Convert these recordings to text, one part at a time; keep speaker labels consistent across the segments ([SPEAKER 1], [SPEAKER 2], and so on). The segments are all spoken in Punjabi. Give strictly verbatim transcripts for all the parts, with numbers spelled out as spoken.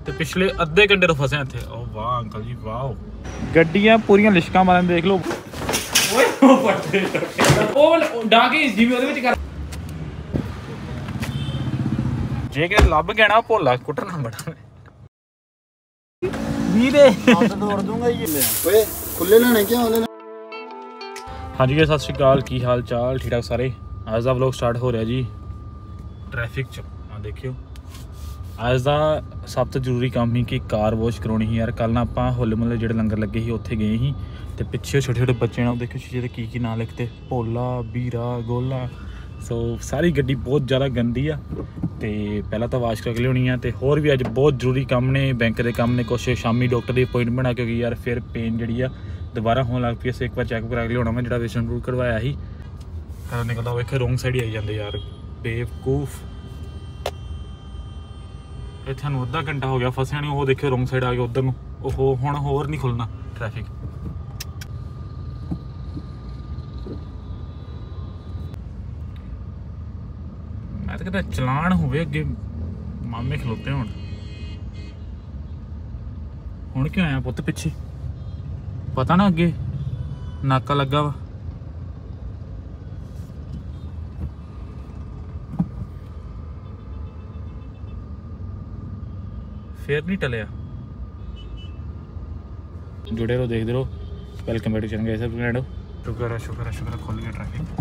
[SPEAKER 1] ਤੇ ਪਿਛਲੇ ਅੱਧੇ ਘੰਟੇ ਤੋਂ ਫਸੇ ਇੱਥੇ। ਓ ਵਾਹ ਅੰਕਲ ਜੀ ਵਾਓ, ਗੱਡੀਆਂ ਪੂਰੀਆਂ ਲਿਸ਼ਕਾਂ ਮਾਰਨ ਦੇਖ ਲਓ। ਓਏ ਉਹ ਪੱਟੇ ਉਹ ਡਾਂਗੇ ਜਿਵੇਂ ਉਹਦੇ ਵਿੱਚ ਕਰ ਜੇ ਕਿ ਲੱਭ ਗਿਆ ਨਾ ਭੋਲਾ ਕੁੱਟਣਾ ਬੜਾ ਵੀਰੇ ਤੋੜ ਦੂੰਗਾ ਜੀ। ਓਏ ਖੁੱਲੇ ਲੈਣੇ ਕਿਉਂ ਉਹਨੇ। ਹਾਂਜੀ ਜੀ ਸਤਿ ਸ਼੍ਰੀ ਅਕਾਲ, ਕੀ ਹਾਲ ਚਾਲ, ਠੀਕ ਠਾਕ ਸਾਰੇ। ਅੱਜ ਦਾ ਵਲੌਗ ਸਟਾਰਟ ਹੋ ਰਿਹਾ ਜੀ ਟ੍ਰੈਫਿਕ 'ਚ। ਆ ਦੇਖਿਓ ਅੱਜ ਦਾ ਸਭ ਤੋਂ ਜ਼ਰੂਰੀ ਕੰਮ ਸੀ ਕਿ ਕਾਰ ਵਾਸ਼ ਕਰਾਉਣੀ ਸੀ ਯਾਰ। ਕੱਲ੍ਹ ਨਾ ਆਪਾਂ ਹੋਲੇ ਮੁਹੱਲੇ ਜਿਹੜੇ ਲੰਗਰ ਲੱਗੇ ਸੀ ਉੱਥੇ ਗਏ ਸੀ ਤੇ ਪਿੱਛੇ ਛੋਟੇ ਛੋਟੇ ਬੱਚੇ ਨਾਲ ਦੇਖਿਓ ਸ਼ੀਸ਼ੇ 'ਤੇ ਕੀ ਕੀ ਨਾਂ ਲਿਖਤੇ, ਭੋਲਾ, ਵੀਰਾ, ਗੋਲਾ। ਸੋ ਸਾਰੀ ਗੱਡੀ ਬਹੁਤ ਜ਼ਿਆਦਾ ਗੰਦੀ ਆ ਤੇ ਪਹਿਲਾਂ ਤਾਂ ਵਾਸ਼ ਕਰਕੇ ਲਿਆਉਣੀ ਆ। ਤੇ ਹੋਰ ਵੀ ਅੱਜ ਬਹੁਤ ਜ਼ਰੂਰੀ ਕੰਮ ਨੇ, ਬੈਂਕ ਦੇ ਕੰਮ ਨੇ, ਕੁਛ ਸ਼ਾਮੀ ਡਾਕਟਰ ਦੀ ਅਪੋਇੰਟਮੈਂਟ ਆ ਕਿਉਂਕਿ ਯਾਰ ਫਿਰ ਪੇਨ ਜਿਹੜੀ ਆ ਦੁਬਾਰਾ ਹੋਣ ਲੱਗ ਪਈ। ਅਸੀਂ ਇੱਕ ਵਾਰ ਚੈੱਕ ਕਰਾ ਕੇ ਲਿਆਉਣਾ ਮੈਂ ਜਿਹੜਾ ਵੇਸਨ ਰੂਟ ਕਰਵਾਇਆ ਸੀ। ਕਦੋਂ ਨਿਕਲਦਾ ਵੇਖੇ ਰੋਂਗ ਸਾਈਡ ਹੀ ਆਈ ਜਾਂਦੇ ਯਾਰ ਬੇਵਕੂਫ। ਇੱਥੇ ਸਾਨੂੰ ਅੱਧਾ ਘੰਟਾ ਹੋ ਗਿਆ ਫਸਿਆ ਨਹੀਂ। ਉਹ ਦੇਖਿਓ ਰੋਂਗ ਸਾਈਡ ਆ ਗਿਆ ਉੱਧਰ ਨੂੰ। ਉਹ ਹੁਣ ਹੋਰ ਨਹੀਂ ਖੁੱਲ੍ਹਣਾ ਟ੍ਰੈਫਿਕ। ਮੈਂ ਤਾਂ ਕਹਿੰਦਾ ਚਲਾਨ ਹੋਵੇ ਅੱਗੇ ਮਾਮੇ ਖਲੋਤੇ ਹੁਣ। ਹੁਣ ਕਿਉਂ ਆਇਆ ਪੁੱਤ ਪਿੱਛੇ, ਪਤਾ ਨਾ ਅੱਗੇ ਨਾਕਾ ਲੱਗਾ ਵਾ। ਫੇਰ ਨਹੀਂ ਟਲਿਆ। ਜੁੜੇ ਰਹੋ, ਦੇਖਦੇ ਰਹੋ। Welcome back to channel guys. ਸ਼ੁਕਰ ਹੈ ਸ਼ੁਕਰ ਹੈ ਸ਼ੁਕਰ ਹੈ ਖੁੱਲ ਗਿਆ ਟ੍ਰੈਫਿਕ।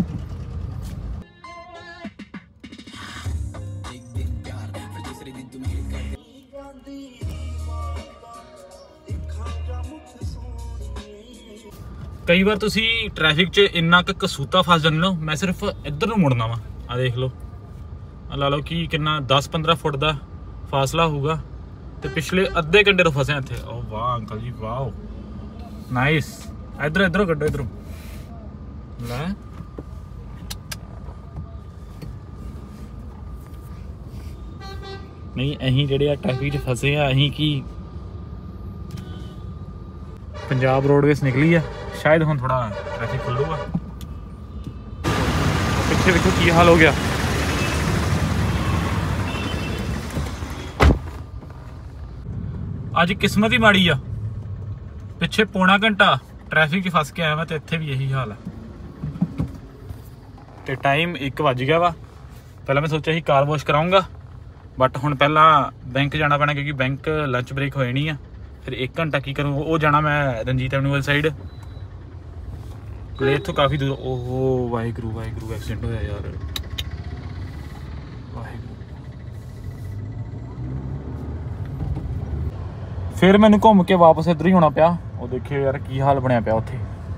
[SPEAKER 1] ਕਈ ਵਾਰ ਤੁਸੀਂ ਟ੍ਰੈਫਿਕ 'ਚ ਇੰਨਾ ਕੁ ਕਸੂਤਾ ਫਸ ਜਾਂਦੇ ਹੋ। ਮੈਂ ਸਿਰਫ ਇੱਧਰ ਨੂੰ ਮੁੜਨਾ ਵਾ। ਆ ਦੇਖ ਲਓ, ਆ ਲਾ ਲਓ ਕਿ ਕਿੰਨਾ ਦਸ ਪੰਦਰਾਂ ਫੁੱਟ ਦਾ ਫਾਸਲਾ ਹੋਊਗਾ ਤੇ ਪਿਛਲੇ ਅੱਧੇ ਘੰਟੇ ਤੋਂ ਫਸਿਆ ਇੱਥੇ। ਓ ਵਾਹ ਅੰਕਲ ਜੀ ਵਾਓ, ਨਾਈਸ। ਇੱਧਰ ਇੱਧਰੋਂ ਕੱਢੋ, ਇੱਧਰੋਂ ਲੈ। ਨਹੀਂ ਅਸੀਂ ਜਿਹੜੇ ਆ ਟ੍ਰੈਫਿਕ 'ਚ ਫਸੇ ਆ, ਅਸੀਂ ਕੀ ਪੰਜਾਬ ਰੋਡਵੇਜ਼ ਨਿਕਲੀ ਆ। ਸ਼ਾਇਦ ਹੁਣ ਥੋੜਾ ਟ੍ਰੈਫਿਕ ਖੁੱਲੂਗਾ। ਪਿੱਛੇ ਵੇਖੋ ਕੀ ਹਾਲ ਹੋ ਗਿਆ। ਅੱਜ ਕਿਸਮਤ ਹੀ ਮਾੜੀ ਆ, ਪਿੱਛੇ ਪੌਣਾ ਘੰਟਾ ਟ੍ਰੈਫਿਕ 'ਚ ਫਸ ਕੇ ਆਇਆ ਮੈਂ ਤੇ ਇੱਥੇ ਵੀ ਇਹੀ ਹਾਲ ਆ। ਤੇ ਟਾਈਮ ਇੱਕ ਵੱਜ ਗਿਆ ਵਾ। ਪਹਿਲਾਂ ਮੈਂ ਸੋਚਿਆ ਸੀ ਕਾਰ ਵਾਸ਼ ਕਰਾਊਂਗਾ ਬਟ ਹੁਣ ਪਹਿਲਾਂ ਬੈਂਕ ਜਾਣਾ ਪੈਣਾ ਕਿਉਂਕਿ ਬੈਂਕ ਲੰਚ ਬ੍ਰੇਕ ਹੋਏ ਨਹੀਂ ਆ। ਫਿਰ ਇੱਕ ਘੰਟਾ ਕੀ ਕਰੂੰ, ਉਹ ਜਾਣਾ ਮੈਂ ਰਣਜੀਤ ਐਵਨਿਊ ਵਾਲੀ ਸਾਈਡ। ਇੱਥੋਂ ਕਾਫੀ ਦੂਰ। ਓਹੋ ਵਾਹਿਗੁਰੂ ਵਾਹਿਗੁਰੂ, ਐਕਸੀਡੈਂਟ ਹੋਇਆ ਯਾਰ, ਵਾਹਿਗੁਰੂ। ਫਿਰ ਮੈਨੂੰ ਘੁੰਮ ਕੇ ਵਾਪਸ ਇੱਧਰ ਹੀ ਹੋਣਾ ਪਿਆ। ਉਹ ਦੇਖਿਓ ਯਾਰ ਕੀ ਹਾਲ ਬਣਿਆ ਪਿਆ ਉੱਥੇ।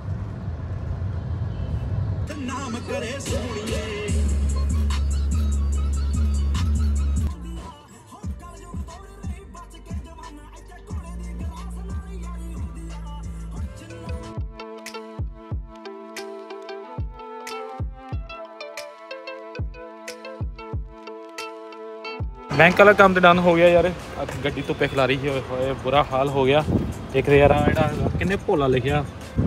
[SPEAKER 1] ਬੈਂਕ ਵਾਲਾ ਕੰਮ ਤੇ ਡਨ ਹੋ ਗਿਆ ਯਾਰ। ਗੱਡੀ ਧੁੱਪੇ ਖਿਲਾ ਰਹੀ ਹੋਏ ਹੋਏ ਬੁਰਾ ਹਾਲ ਹੋ ਗਿਆ। ਇੱਕ ਤੇ ਯਾਰ ਜਿਹੜਾ ਕਿੰਨੇ ਭੋਲਾ ਲਿਖਿਆ।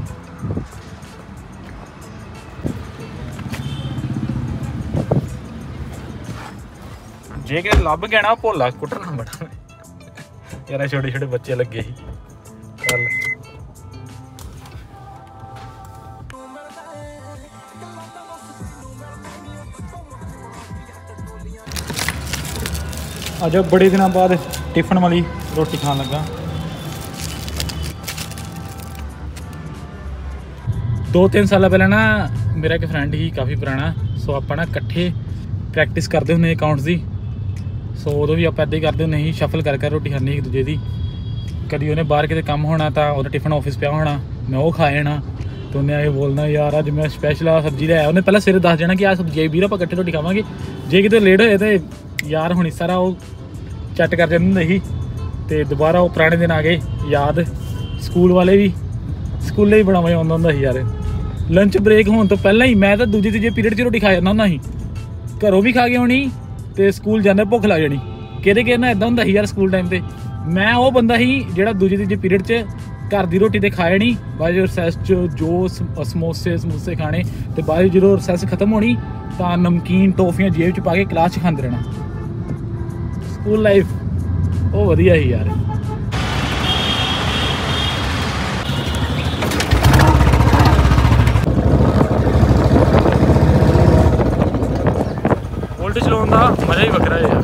[SPEAKER 1] ਜੇ ਕਿ ਲੱਭ ਗਿਆ ਨਾ ਭੋਲਾ ਕੁੱਟਣਾ ਬੜਾ ਯਾਰ। ਛੋਟੇ ਛੋਟੇ ਬੱਚੇ ਲੱਗੇ ਸੀ ਕੱਲ। ਅੱਜ ਬੜੇ ਦਿਨਾਂ ਬਾਅਦ ਟਿਫਨ ਵਾਲੀ ਰੋਟੀ ਖਾਣ ਲੱਗਾ। ਦੋ ਤਿੰਨ ਸਾਲਾਂ ਪਹਿਲਾਂ ਨਾ ਮੇਰਾ ਇੱਕ ਫਰੈਂਡ ਹੀ ਕਾਫੀ ਪੁਰਾਣਾ, ਸੋ ਆਪਾਂ ਨਾ ਇਕੱਠੇ ਪ੍ਰੈਕਟਿਸ ਕਰਦੇ ਹੁੰਦੇ ਅਕਾਊਂਟਸ ਦੀ। ਸੋ ਉਦੋਂ ਵੀ ਆਪਾਂ ਇੱਦਾਂ ਹੀ ਕਰਦੇ ਹੁੰਦੇ ਸੀ, ਸ਼ਫਲ ਕਰ ਕਰ ਰੋਟੀ ਖਾਣੀ ਇੱਕ ਦੂਜੇ ਦੀ। ਕਦੀ ਉਹਨੇ ਬਾਹਰ ਕਿਤੇ ਕੰਮ ਹੋਣਾ ਤਾਂ ਉਹਦਾ ਟਿਫਨ ਆਫਿਸ ਪਿਆ ਹੋਣਾ, ਮੈਂ ਉਹ ਖਾ ਜਾਣਾ ਤੇ ਉਹਨੇ ਇਹ ਬੋਲਣਾ ਯਾਰ ਅੱਜ ਮੈਂ ਸਪੈਸ਼ਲ ਆ ਸਬਜ਼ੀ ਲੈ ਆਇਆ। ਉਹਨੇ ਪਹਿਲਾਂ ਸਵੇਰੇ ਦੱਸ ਜਾਣਾ ਕਿ ਆਹ ਸਬਜ਼ੀ ਆਈ ਵੀਰ, ਆਪਾਂ ਇਕੱਠੇ ਰੋਟੀ ਖਾਵਾਂਗੇ। ਜੇ ਕਿਤੇ ਲੇਟ ਹੋਏ ਤਾਂ ਯਾਰ ਹੁਣੀ ਸਾਰਾ ਉਹ ਚੱਟ ਕਰ ਜਾਂਦੇ ਹੁੰਦੇ ਸੀ। ਤੇ ਦੁਬਾਰਾ ਉਹ ਪੁਰਾਣੇ ਦਿਨ ਆ ਗਏ ਯਾਦ। ਸਕੂਲ ਵਾਲੇ ਵੀ, ਸਕੂਲੇ ਵੀ ਬੜਾ ਮਜ਼ਾ ਆਉਂਦਾ ਹੁੰਦਾ ਸੀ ਯਾਰ। ਲੰਚ ਬ੍ਰੇਕ ਹੋਣ ਤੋਂ ਪਹਿਲਾਂ ਹੀ ਮੈਂ ਤਾਂ ਦੂਜੇ ਤੀਜੇ ਪੀਰੀਅਡ 'ਚ ਰੋਟੀ ਖਾ ਜਾਂਦਾ ਹੁੰਦਾ ਸੀ। ਘਰੋਂ ਵੀ ਖਾ ਕੇ ਆਉਣੀ ਤੇ ਸਕੂਲ ਜਾਂਦੇ ਭੁੱਖ ਲੱਗ ਜਾਣੀ। ਕਿਹਦੇ ਕਿਹਦੇ ਨਾਲ ਇੱਦਾਂ ਹੁੰਦਾ ਸੀ ਯਾਰ ਸਕੂਲ ਟਾਈਮ 'ਤੇ। ਮੈਂ ਉਹ ਬੰਦਾ ਸੀ ਜਿਹੜਾ ਦੂਜੇ ਤੀਜੇ ਪੀਰੀਅਡ 'ਚ घर की रोटी तो खाए नहीं, बाद रिसैस जो समोसे समूसे खाने तो बाद जो रिसैस खत्म होनी तो नमकीन टॉफियां जेब च पा के क्लास च खाते रहना। स्कूल लाइफ ਉਹ ਵਧੀਆ ਸੀ ਯਾਰ। ਬੁਲਟ ਚਲਾਉਣ ਦਾ ਮਜ਼ਾ ਹੀ ਵੱਖਰਾ ਹੈ ਯਾਰ।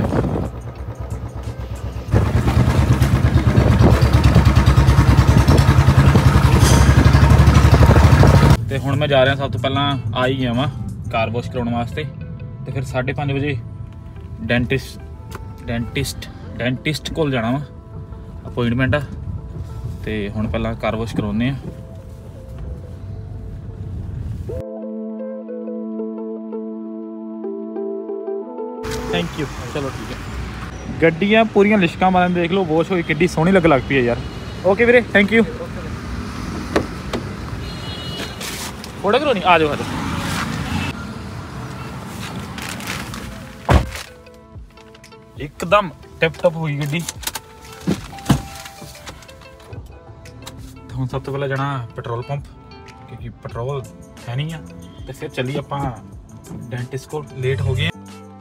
[SPEAKER 1] ਤੇ ਹੁਣ ਮੈਂ ਜਾ ਰਿਹਾ ਸਭ ਤੋਂ ਪਹਿਲਾਂ ਆ ਹੀ ਗਿਆ ਵਾਂ ਕਾਰ ਵਾਸ਼ ਕਰਾਉਣ ਵਾਸਤੇ। ਤੇ ਫਿਰ ਸਾਢੇ ਪੰਜ ਵਜੇ ਡੈਂਟਿਸਟ ਡੈਂਟਿਸਟ ਡੈਂਟਿਸਟ ਕੋਲ ਜਾਣਾ ਵਾ, ਅਪੋਇੰਟਮੈਂਟ ਆ। ਤੇ ਹੁਣ ਪਹਿਲਾਂ ਕਾਰ ਵਾਸ਼ ਕਰਾਉਂਦੇ ਆ। Thank you. ਚਲੋ ਠੀਕ ਹੈ। ਗੱਡੀਆਂ ਪੂਰੀਆਂ ਲਿਸ਼ਕਾਂ ਮਾਰਨ ਦੇਖ ਲਓ, ਵਾਸ਼ ਹੋਈ ਕਿੱਡੀ ਸੋਹਣੀ ਲੱਗ ਲੱਗ ਪਈ ਹੈ ਯਾਰ। ਓਕੇ ਵੀਰੇ, ਥੈਂਕ ਯੂ। ਫੋਟੋ ਕਰਾਉਣੀ? ਆ ਜਾਓ ਆ ਜਾਓ। ਇੱਕਦਮ ਟਿਪ ਟਪ ਹੋਈ ਗੱਡੀ। ਹੁਣ ਸਭ ਤੋਂ ਪਹਿਲਾਂ ਜਾਣਾ ਪੈਟਰੋਲ ਪੰਪ, ਕਿਉਂਕਿ ਪੈਟਰੋਲ ਹੈ ਨਹੀਂ ਆ। ਤੇ ਫਿਰ ਚੱਲੀ ਆਪਾਂ ਡੈਂਟਿਸਟ ਕੋਲ, ਲੇਟ ਹੋ ਗਏ।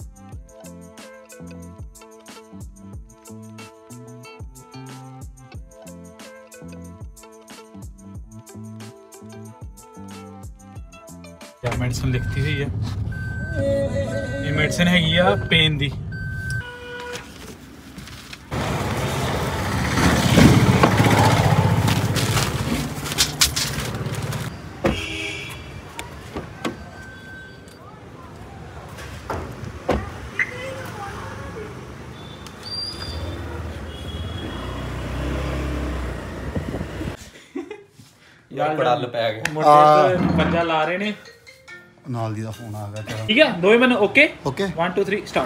[SPEAKER 1] ਯਾਰ ਮੈਡੀਸਨ ਲਿਖਤੀ ਹੋਈ ਆ, ਇਹ ਮੈਡੀਸਨ ਹੈਗੀ ਆ ਪੇਨ ਦੀ। ਯਾਰ ਪੜਲ ਪੈ ਗਿਆ, ਮੁੰਡੇ ਪੰਜਾ ਲਾ ਰਹੇ ਨੇ।
[SPEAKER 2] ਨਾਲ ਦੀ ਦਾ ਫੋਨ ਆ ਗਿਆ।
[SPEAKER 1] ਠੀਕ ਹੈ, ਦੋਵੇਂ ਮੈਨੂੰ okay
[SPEAKER 2] okay
[SPEAKER 1] one two three start.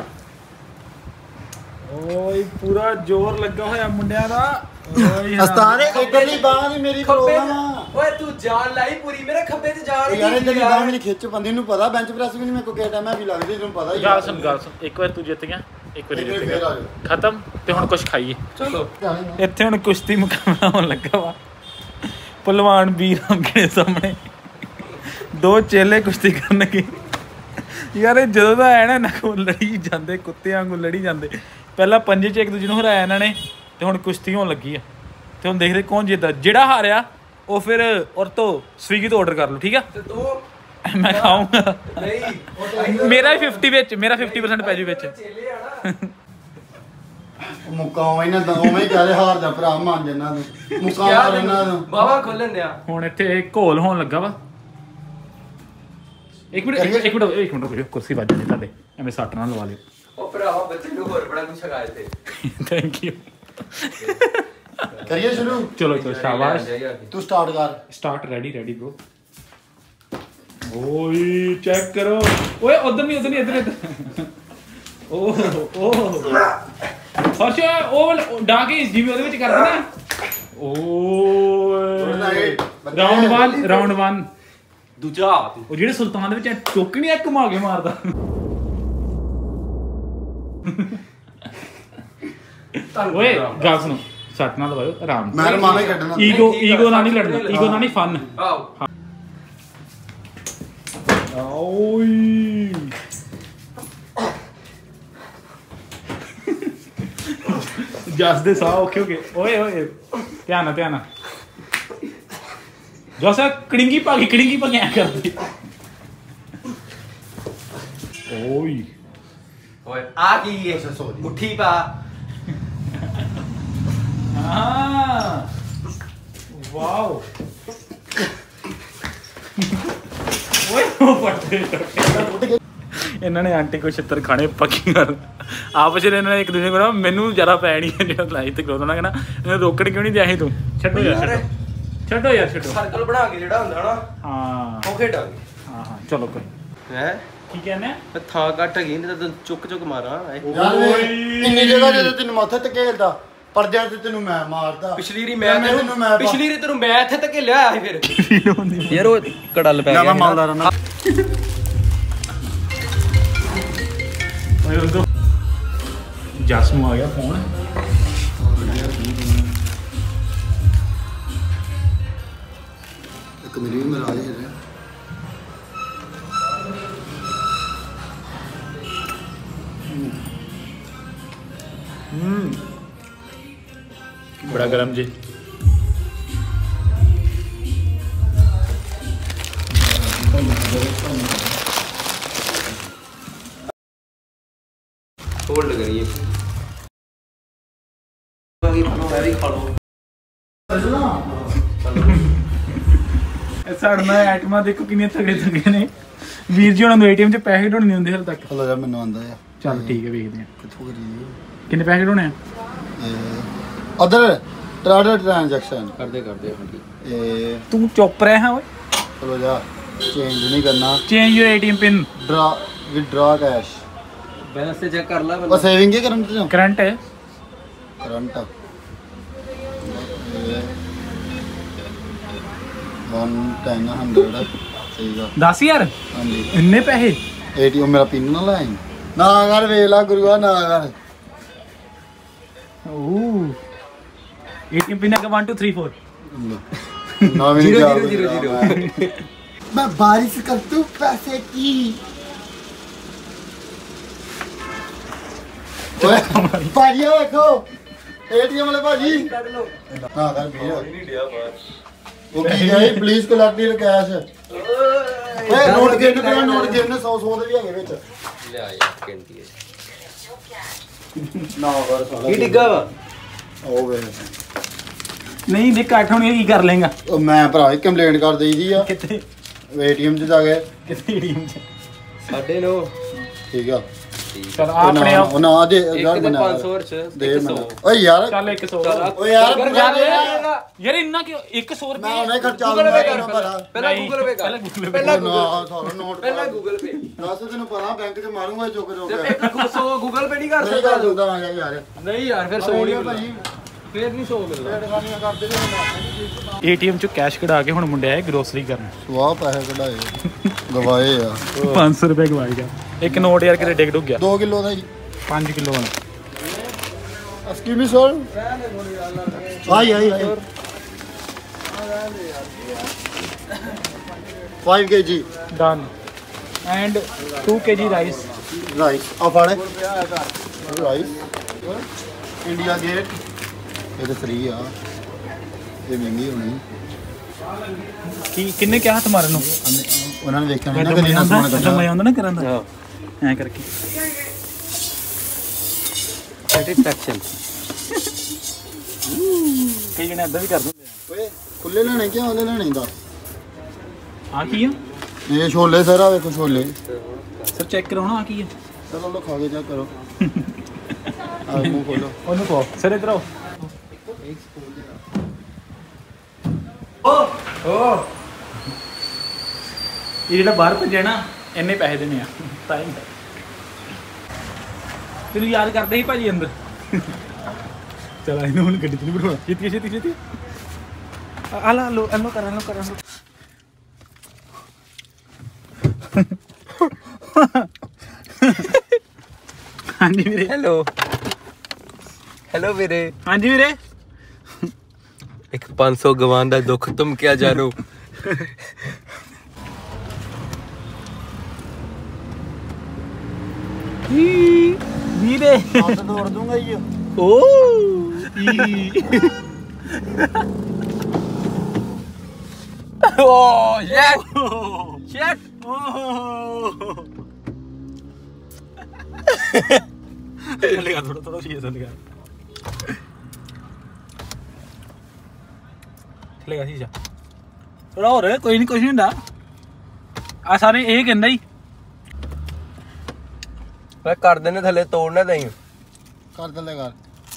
[SPEAKER 1] ਓਏ ਪੂਰਾ ਜ਼ੋਰ ਲੱਗਾ ਹੋਇਆ ਮੁੰਡਿਆਂ ਦਾ। ਓਏ
[SPEAKER 2] ਅਸਤਾਰੇ ਇਧਰਲੀ ਬਾਹ ਦੀ ਮੇਰੀ ਪ੍ਰੋਬਲਮ ਆ।
[SPEAKER 3] ਓਏ ਤੂੰ ਜਾਨ ਲਾਈ ਪੂਰੀ, ਮੇਰੇ ਖੱਬੇ ਤੇ ਜਾਨ
[SPEAKER 2] ਯਾਰ ਇਧਰਲੀ ਬਾਹ ਮੇਰੀ ਖਿੱਚ ਬੰਦੀ ਨੂੰ ਪਤਾ, ਬੈਂਚ ਪ੍ਰੈਸ ਵੀ ਨਹੀਂ ਮੇਰੇ ਕੋ ਕਿਹਾ ਟਾਈਮ ਹੈ ਵੀ ਲੱਗਦੀ, ਤੈਨੂੰ ਪਤਾ ਹੀ।
[SPEAKER 1] ਗੱਲ ਸੁਣ ਗੱਲ ਸੁਣ, ਇੱਕ ਵਾਰ ਤੂੰ ਜਿੱਤ ਗਿਆ, ਇੱਕ ਵਾਰ ਜਿੱਤ ਗਿਆ, ਖਤਮ। ਤੇ ਹੁਣ ਕੁਝ ਖਾਈਏ।
[SPEAKER 3] ਚਲੋ
[SPEAKER 1] ਇੱਥੇ ਹੁਣ ਕੁਸ਼ਤੀ ਮੁਕਾਬਲਾ ਹੋਣ ਲੱਗਾ ਵਾ। ਪਹਿਲਵਾਨ ਵੀਰ ਅੰਗੜੇ ਸਾਹਮਣੇ ਦੋ ਚੇਲੇ ਕੁਸ਼ਤੀ ਕਰਨਗੇ। ਯਾਰ ਇਹ ਜਦੋਂ ਦਾ ਆਇਆ ਨਾ ਇਹਨਾਂ ਕੋਲ ਲੜੀ ਜਾਂਦੇ, ਕੁੱਤਿਆਂ ਵਾਂਗੂ ਲੜੀ ਜਾਂਦੇ। ਪਹਿਲਾਂ ਪੰਜੇ 'ਚ ਇੱਕ ਦੂਜੇ ਨੂੰ ਹਰਾਇਆ ਇਹਨਾਂ ਨੇ, ਤੇ ਹੁਣ ਕੁਸ਼ਤੀ ਹੋਣ ਲੱਗੀ ਆ। ਤੇ ਹੁਣ ਦੇਖਦੇ ਕੌਣ ਜਿੱਤਦਾ। ਜਿਹੜਾ ਹਾਰਿਆ ਉਹ ਫਿਰ ਔਰ ਤੋਂ ਸਵੀਗੀ ਤੋਂ ਆਰਡਰ ਕਰ ਲਓ, ਠੀਕ ਆ?
[SPEAKER 3] ਤੇ ਤੂੰ
[SPEAKER 1] ਮੈਂ ਖਾਊਂਗਾ।
[SPEAKER 3] ਨਹੀਂ
[SPEAKER 1] ਮੇਰਾ ਵੀ ਫਿਫਟੀ ਵਿੱਚ, ਮੇਰਾ ਫਿਫਟੀ ਪਰਸੈਂਟ ਪੈ ਜੂ ਵਿੱਚ।
[SPEAKER 3] ਚੇਲੇ ਆ ਨਾ
[SPEAKER 2] ਮੁਕਾਓ ਇਹਨਾਂ ਦਾ, ਉਵੇਂ ਹੀ ਕਹਦੇ ਹਾਰ ਦਾ ਭਰਾ ਮੰਨ ਜੰਨਾ ਤੂੰ। ਮੁਕਾਓ ਕਰ ਇਹਨਾਂ ਨੂੰ
[SPEAKER 3] ਬਾਵਾ ਖੋਲਣ ਦਿਆ।
[SPEAKER 1] ਹੁਣ ਇੱਥੇ ਘੋਲ ਹੋਣ ਲੱਗਾ ਵਾ। ਇੱਕ ਮਿੰਟ ਇੱਕ ਮਿੰਟ ਇੱਕ ਮਿੰਟ ਰੁਕੋ, ਕੁਰਸੀ ਵੱਜ ਜਾਣੀ ਤੁਹਾਡੇ, ਐਵੇਂ ਸੱਟ ਨਾ ਲਵਾ ਲਿਓ।
[SPEAKER 3] ਉਹ ਭਰਾਵਾ ਬੱਚੇ ਨੂੰ ਹੋਰ ਬੜਾ ਕੁਝ ਸ਼ਿਕਾਇਤ ਤੇ।
[SPEAKER 1] Thank you.
[SPEAKER 2] ਕਰੀਏ ਸ਼ੁਰੂ?
[SPEAKER 1] ਚਲੋ ਚਲੋ ਸ਼ਾਬਾਸ਼।
[SPEAKER 2] ਤੂੰ ਸਟਾਰਟ ਕਰ।
[SPEAKER 1] Start ready ready bro. ਓਏ ਚੈੱਕ ਕਰੋ। ਓਏ ਉਧਰ ਨਹੀਂ ਉਧਰ ਨਹੀਂ ਇੱਧਰ ਇੱਧਰ। ਓਹ ਓਹ ਹਰਸ਼ ਉਹ ਡਾਕੇ ਜਿਵੇਂ ਉਹਦੇ ਵਿੱਚ ਕਰਦੇ ਨਾ। ਓਏ ਰਾਉਂਡ one ਰਾਉਂਡ one।
[SPEAKER 3] ਦੂਜਾ
[SPEAKER 1] ਉਹ ਜਿਹੜੇ ਸੁਲਤਾਨ ਦੇ ਵਿੱਚ ਟੋਕਣੀ ਇੱਕ ਘੁਮਾ ਕੇ ਮਾਰਦਾ। ਓਏ ਗੱਲ ਸੁਣੋ, ਸੱਟ ਨਾ ਲਵਾਇਓ, ਆਰਾਮ
[SPEAKER 2] ਮੈਂ ਰਮਾਨਾ ਹੀ ਕੱਢਣਾ।
[SPEAKER 1] ਈਗੋ ਈਗੋ ਨਾਲ ਨਹੀਂ ਲੜਨਾ, ਈਗੋ ਨਾਲ ਨਹੀਂ, ਫਨ।
[SPEAKER 3] ਆਓ
[SPEAKER 1] ਓਏ ਜਸ ਦੇ ਸਾਹ ਔਖੇ ਹੋ ਗਏ। ਓਏ ਓਏ ਧਿਆਨ ਨਾਲ ਧਿਆਨ ਨਾਲ। ਜੋਸਾ ਕੜਿੰਗੀ ਪਾ ਗਈ, ਕੜਿੰਗੀ ਪਾ ਕੇ ਐ ਕਰਦੀ। ਓਏ
[SPEAKER 3] ਓਏ ਆ ਕੀ ਹੈ? ਮੁੱਠੀ ਪਾ।
[SPEAKER 1] ਹਾਂ ਵਾਓ। ਓਏ ਉਹ ਪੱਟੇ ਇਹਨਾਂ ਨੇ ਆਂਟੀ ਕੋ ਛਿੱਤਰ ਖਾਣੇ ਪੱਕੀ ਗੱਲ। ਆਪਸ ਵਿੱਚ ਇਹਨਾਂ ਨੇ ਇੱਕ ਦੂਜੇ ਕੋਲ ਮੈਨੂੰ ਜ਼ਿਆਦਾ ਪੈ ਨਹੀਂ ਜਿਹੜਾ ਲਾਈ ਤੇ ਕਰੋਨਾ ਕਹਿੰਦਾ ਇਹਨੂੰ ਰੋਕਣ ਕਿਉਂ ਨਹੀਂ ਦਿਆ ਸੀ ਤੂੰ? ਛੱਡੋ ਯਾਰ ਛੱਡੋ ਛੱਡੋ ਯਾਰ ਛੱਡੋ।
[SPEAKER 3] ਸਰਕਲ ਬਣਾ ਕੇ ਜਿਹੜਾ ਹੁੰਦਾ ਨਾ,
[SPEAKER 1] ਹਾਂ
[SPEAKER 3] ਉਹ ਖੇਡਾਂਗੇ।
[SPEAKER 1] ਹਾਂ ਹਾਂ ਚਲੋ ਕੋਈ।
[SPEAKER 3] ਹੈ
[SPEAKER 1] ਕੀ ਕਹਿੰਦੇ?
[SPEAKER 3] ਥਾਂ ਘੱਟ ਹੈਗੀ ਨਹੀਂ ਤਾਂ ਚੁੱਕ ਚੁੱਕ ਮਾਰਾਂ।
[SPEAKER 2] ਯਾਰ ਇੰਨੀ ਜਗ੍ਹਾ ਜਦੋਂ ਤੈਨੂੰ ਮੱਥੇ ਤੇ ਘੇਲਦਾ, ਪਰਦਿਆਂ ਤੇ ਤੈਨੂੰ ਮੈਂ ਮਾਰਦਾ।
[SPEAKER 3] ਪਿਛਲੀ ਰੀ ਮੈਂ ਤੈਨੂੰ ਪਿਛਲੀ ਰੀ ਤੈਨੂੰ ਮੈਂ ਇੱਥੇ ਤੱਕ ਲਿਆ ਸੀ ਫਿਰ। ਯਾਰ ਉਹ ਕੜਲ ਪੈ
[SPEAKER 2] ਗਿਆ।
[SPEAKER 3] ਗਿਆ।
[SPEAKER 2] ਮੈਂ ਮਾਲਦਾ ਰਹਿਣਾ।
[SPEAKER 1] ਓਏ ਉਦੋਂ ਜਸ ਨੂੰ ਆ ਗਿਆ ਫੋਨ।
[SPEAKER 2] ਇੱਕ ਮੇਰੀ ਵੀ ਮਿਲਾ ਦੇ।
[SPEAKER 1] ਹੂੰ बड़ा गर्म जी।
[SPEAKER 3] होल्ड करिए
[SPEAKER 1] साढ़े आइटमां देखो कितने तगड़े तगड़े ने वीर जी उन्होंने एटीएम च पैसे ढोने नहीं होंगे हाले तक।
[SPEAKER 2] चलो यार मैंने आंदा है
[SPEAKER 1] चल ठीक है देखते हैं
[SPEAKER 2] कितों करिए
[SPEAKER 1] कितने पैसे ढोने हैं।
[SPEAKER 2] अदर ट्राडर ट्रांजैक्शन
[SPEAKER 3] कर दे कर दे
[SPEAKER 2] ए
[SPEAKER 1] तू चुप रहे हैं ओए
[SPEAKER 2] चलो जा चेंज नहीं करना
[SPEAKER 1] change your ATM pin
[SPEAKER 2] draw withdraw cash
[SPEAKER 3] balance से चेक कर ला
[SPEAKER 2] बस सेविंग के करंट जो
[SPEAKER 1] करंट है
[SPEAKER 2] करंट वन टेन हंड्रेड सही गा
[SPEAKER 1] दस यार
[SPEAKER 2] हाँ जी
[SPEAKER 1] इन्ने पैसे
[SPEAKER 2] एटीएम मेरा पिन ना लाए ना कर वेला गुरुआ ना कर
[SPEAKER 1] एटीएम पिन का वन टू थ्री फोर
[SPEAKER 2] ना भी
[SPEAKER 3] जीरो
[SPEAKER 2] नहीं
[SPEAKER 3] जीरो जीरो जीरो
[SPEAKER 2] मैं बारिश कर दूं पैसे की ओए भाजी देखो एटीएम वाले भाजी ना कर भैया
[SPEAKER 3] नहीं दिया बाहर
[SPEAKER 2] वो की गई प्लीज कलेक्ट योर कैश ओए नोट गिन पे नोट गिन सौ सौ ਦੇ ਵੀ ਹੈਗੇ ਵਿੱਚ
[SPEAKER 3] ले आ यार गिनती है
[SPEAKER 2] ਨਾ ਕਰ ਸਾਲਾ
[SPEAKER 3] की डिग्गा वा
[SPEAKER 2] ਉਹ ਵੇ
[SPEAKER 1] नहीं देख काट होनी की कर लेगा
[SPEAKER 2] ਉਹ ਮੈਂ ਭਰਾ ਕੰਪਲੇਂਟ ਕਰ ਦੇਈਦੀ ਆ
[SPEAKER 1] कितने
[SPEAKER 2] ਏਟੀਐਮ 'ਚ ਜਾ ਕੇ
[SPEAKER 1] कितने एटीएम च
[SPEAKER 3] साढ़े नौ
[SPEAKER 2] ਠੀਕ ਆ
[SPEAKER 1] चल
[SPEAKER 2] ਉਹ
[SPEAKER 1] आपने
[SPEAKER 2] ਨਾ- ਉਹ ना दे
[SPEAKER 3] एक
[SPEAKER 2] यार
[SPEAKER 3] दे
[SPEAKER 2] बना
[SPEAKER 3] पाँच सौ और छ
[SPEAKER 2] ਦੇ
[SPEAKER 3] एक सौ
[SPEAKER 2] ਮੈਨੂੰ ਓਏ ਯਾਰ
[SPEAKER 1] चल एक सौ
[SPEAKER 3] चल
[SPEAKER 2] ਓਏ यार
[SPEAKER 3] कर
[SPEAKER 2] यार
[SPEAKER 3] दे
[SPEAKER 1] यार इन्ना क्यों एक सौ
[SPEAKER 2] ਮੈਂ
[SPEAKER 1] रुपये
[SPEAKER 2] ਉਹਨੇ ਖਰਚਾ
[SPEAKER 3] गूगल पे कर
[SPEAKER 2] ਲੂੰਗਾ ਭਰਾ
[SPEAKER 3] पहला
[SPEAKER 1] नहीं,
[SPEAKER 3] गूगल पे कर
[SPEAKER 1] पहले Google Pay
[SPEAKER 3] पहला
[SPEAKER 2] ਨਾ
[SPEAKER 3] गूगल
[SPEAKER 2] ਸਾਰਾ ਨੋਟ
[SPEAKER 3] पहला गूगल पे
[SPEAKER 2] ਦੱਸ ਤੈਨੂੰ ਪਤਾ ਬੈਂਕ 'ਚ ਮਾਰੂੰਗਾ ਚੁੱਕ ਚੁੱਕ ਕੇ
[SPEAKER 3] एक सौ गूगल पे नहीं कर
[SPEAKER 2] ਨਹੀਂ
[SPEAKER 3] सकता
[SPEAKER 2] ਕਰ ਦੂੰਦਾ ਮੈਂ ਯਾਰ
[SPEAKER 3] नहीं यार फिर सौ नहीं मिलना फिर नहीं सौ मिलना
[SPEAKER 2] ਟੇੜਖਾਨੀਆਂ ਕਰਦੇ ਨੇ
[SPEAKER 1] एटीएम चो कैश कढ़ा के हुण मुंडे आए ग्रोसरी करन
[SPEAKER 2] ਸਵਾਹ ਪੈਸੇ ਕਢਾਏ ਗਵਾਏ ਆ
[SPEAKER 1] पाँच सौ रुपये गवाएगा एक नोट यार कितने डिग डुग गया
[SPEAKER 2] दो किलो ਦਾ ਜੀ
[SPEAKER 1] पाँच किलो वाला
[SPEAKER 2] excuse me sir I I I five K G
[SPEAKER 1] done and to के जी राइस
[SPEAKER 2] राइस आ फाड़े राइस इंडिया गेट ये तो फ्री आ ये महंगी होनी
[SPEAKER 1] की किन्ने क्या हाथ मारन
[SPEAKER 2] उन्होंने देखा नहीं ना कभी ना सोना
[SPEAKER 1] अच्छा मैं आंदा ना करन दा ऐ करके
[SPEAKER 3] सेटिस्फैक्शन
[SPEAKER 1] कई जने इधर भी कर दिंदे
[SPEAKER 2] ओए खुले लेने क्या वाले लेने दा
[SPEAKER 1] आ की है
[SPEAKER 2] ये छोले सर आ देखो छोले
[SPEAKER 1] सर चेक करो ना आ की है
[SPEAKER 2] चलो लो खा के चेक करो आ मुंह खोलो
[SPEAKER 1] ओनु को सर इधर आओ ओ ओ ये ਜਿਹੜਾ ਬਾਹਰ ਭੱਜਿਆ ਨਾ ਇੰਨੇ ਪੈਸੇ ਦੇਣੇ ਆ ਤਾਂ ਹੀ ਤੈਨੂੰ ਯਾਦ ਕਰਦੇ ਸੀ ਭਾਜੀ ਅੰਦਰ ਚਲ ਇਹਨੂੰ ਹੁਣ ਗੱਡੀ 'ਚ ਨਹੀਂ ਬਿਠਾਉਣਾ ਛੇਤੀ ਛੇਤੀ ਛੇਤੀ ਆ ਲਾ ਲੋ ਇਹਨੂੰ ਕਰ ਇਹਨੂੰ ਕਰ ਇਹਨੂੰ ਹਾਂਜੀ ਵੀਰੇ
[SPEAKER 3] हेलो हेलो ਵੀਰੇ
[SPEAKER 1] ਹਾਂਜੀ ਵੀਰੇ
[SPEAKER 3] एक पाँच सौ गवान दा दुख तुम क्या जानो
[SPEAKER 1] ਵੀਰੇ
[SPEAKER 2] हाथ तोड़ दूंगा ये
[SPEAKER 1] ਓ
[SPEAKER 3] oh shit shit
[SPEAKER 1] चलेगा थोड़ा थोड़ा चाहिए चलेगा चलेगा शीशा थोड़ा और कोई नहीं कुछ नहीं ਹੁੰਦਾ ਆ ਸਾਰੇ ਇਹ ਕਹਿੰਦਾ ਹੀ
[SPEAKER 3] मैं कर देने थले तोड़ना नहीं
[SPEAKER 2] कर दे कर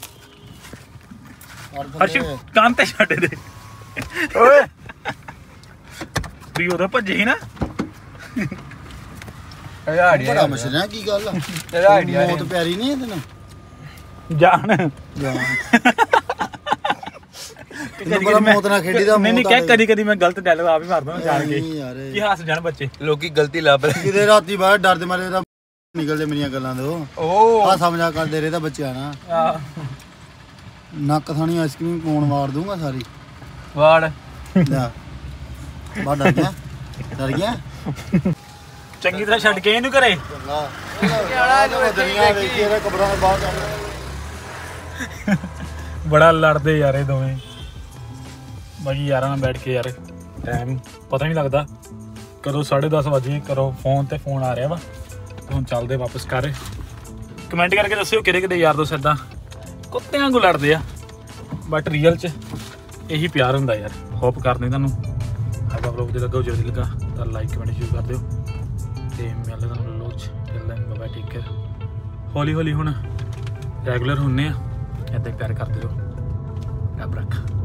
[SPEAKER 1] ਹਰਸ਼ ਕੰਨ ਤੇ ਛੱਡ ਦੇ ਓਏ ਵੀ ਉਹਦਾ ਭੱਜੇ ਹੀ ਨਾ
[SPEAKER 3] ਇਹਦਾ ਆਈਡੀਆ
[SPEAKER 2] बड़ा मछलियां की गल आ
[SPEAKER 3] ਇਹਦਾ ਆਈਡੀਆ
[SPEAKER 2] मौत प्यारी नहीं है तेन
[SPEAKER 1] ਜਾਣ
[SPEAKER 2] ਤੈਨੂੰ ਪਤਾ ਮੌਤ ਨਾਲ ਖੇਡੀ ਦਾ
[SPEAKER 1] ਨਹੀਂ ਨਹੀਂ ਕਹਿ ਕਦੀ ਕਦੀ ਮੈਂ ਗਲਤ ਡਾਇਲੌਗ ਆਪ ਹੀ ਮਾਰਦਾ ਜਾਣ ਕੇ
[SPEAKER 2] ਨਹੀਂ ਯਾਰ
[SPEAKER 1] ਕੀ ਹੱਸ ਜਾਣ ਬੱਚੇ
[SPEAKER 3] ਲੋਕੀ ਗਲਤੀ ਲੱਭ ਰਹੇ
[SPEAKER 2] ਕਿਤੇ ਰਾਤੀ ਬਾਹਰ ਡਰਦੇ ਮਾਰੇ ਦਾ ਨਿਕਲਦੇ ਮੇਰੀਆਂ ਗੱਲਾਂ ਤੋਂ
[SPEAKER 3] ਓ
[SPEAKER 2] ਆ ਸਮਝਾ ਕਰਦੇ ਰਹੇ ਤਾਂ ਬੱਚਿਆਂ ਨਾ
[SPEAKER 1] ਆ
[SPEAKER 2] ਨੱਕ ਥਾਣੀ ਆਈਸਕ੍ਰੀਮ ਕੋਣ ਮਾਰ ਦੂੰਗਾ ਸਾਰੀ
[SPEAKER 3] ਵਾੜ
[SPEAKER 2] ਲੈ ਬਾ ਡਰ ਗਿਆ ਡਰ ਗਿਆ
[SPEAKER 1] ਚੰਗੀ ਤਰ੍ਹਾਂ ਛੱਡ ਕੇ ਇਹਨੂੰ ਘਰੇ
[SPEAKER 2] ਦੁਨੀਆ ਵੇਖੀ ਇਹਦੇ ਕਬਰਾਂ ਦੇ ਬਾਹਰ
[SPEAKER 1] ਬੜਾ ਲੜਦੇ ਯਾਰ ਇਹ ਦੋਵੇਂ। ਬਾਕੀ ਯਾਰਾਂ ਨਾਲ ਬੈਠ ਕੇ ਯਾਰ ਟਾਈਮ ਪਤਾ ਨਹੀਂ ਲੱਗਦਾ ਕਦੋਂ ਸਾਢੇ ਦਸ ਵਜੇ, ਕਰੋ ਫੋਨ ਤੇ ਫੋਨ ਆ ਰਿਹਾ ਵਾ। ਹੁਣ ਚੱਲਦੇ ਵਾਪਸ ਘਰ। ਕਮੈਂਟ ਕਰਕੇ ਦੱਸਿਓ ਕਿਹੜੇ ਕਿਹੜੇ ਯਾਰ ਦੋਸਤ ਇੱਦਾਂ ਕੁੱਤਿਆਂ ਵਾਂਗੂ ਲੜਦੇ ਆ, ਬਟ ਰੀਅਲ 'ਚ ਇਹੀ ਪਿਆਰ ਹੁੰਦਾ ਯਾਰ। ਹੋਪ ਕਰਦੇ ਤੁਹਾਨੂੰ ਅੱਜ ਦਾ ਵਲੋਗ ਜੇ ਲੱਗਾ, ਜੋ ਲੱਗਾ ਤਾਂ ਲਾਈਕ ਕਮੈਂਟ ਸ਼ੇਅਰ ਕਰ ਦਿਓ ਤੇ ਮਿਲਦੇ ਤੁਹਾਨੂੰ ਵਲੋਗ 'ਚ। Bye take care. ਹੌਲੀ ਹੌਲੀ ਹੁਣ ਰੈਗੂਲਰ ਹੁੰਨੇ ਆ, ਇੱਦਾਂ ਪਿਆਰ ਕਰਦੇ ਰਹੋ। ਰੱਬ ਰੱਖ।